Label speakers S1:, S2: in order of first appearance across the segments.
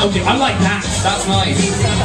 S1: told you. I like that. That's nice.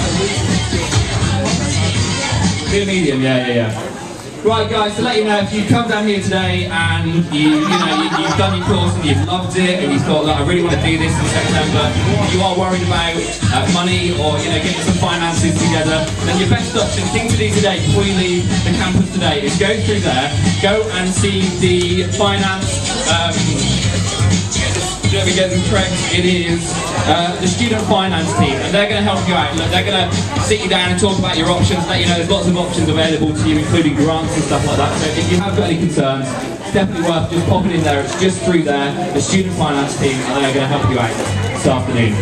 S1: Be a medium, yeah. Right, guys, to let you know, if you come down here today and you've done your course and you've loved it and you thought, look, I really want to do this in September, you are worried about money or getting some finances together, then your best option, thing to do today before you leave the campus today is go through there, go and see the finance. Let me get them correct. It is the student finance team, and they're going to help you out. Look, they're going to sit you down and talk about your options, let you know there's lots of options available to you, including grants and stuff like that. So if you have got any concerns, it's definitely worth just popping in there. It's just through there, the student finance team, and they're going to help you out this afternoon.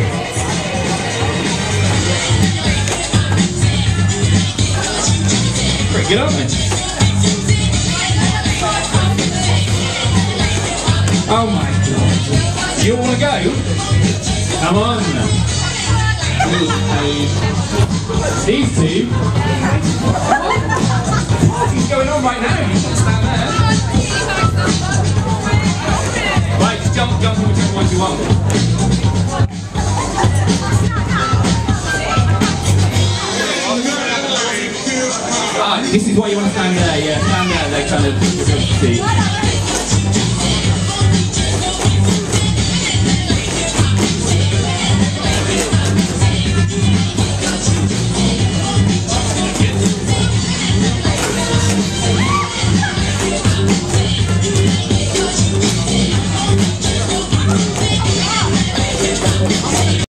S1: Pretty good, aren't they? Oh my God. You want to go? Come on. These two. What's going on right now? You should stand there. Right, jump on whichever one you want. This is why you want to stand there, yeah. Stand there, they kind of see.